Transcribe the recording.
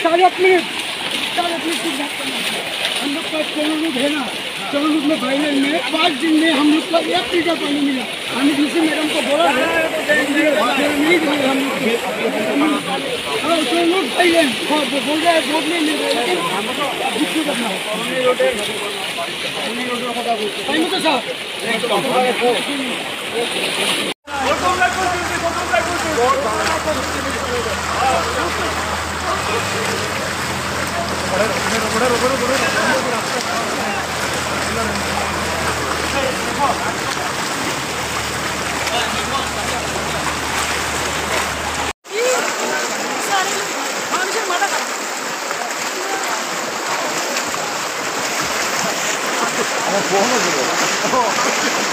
4 minute 4 minute हम लोग का 14 लोग है ना, 14 लोग में वायरल में 5 दिन में हम लोग को 1 लीटर पानी मिला। हमने दूसरी मैडम को बोला है नहीं बोले हम लोग लोग सही है बोल रहे हैं बोल नहीं मिल रहे लेकिन तो साहब 뭐 하는 거야?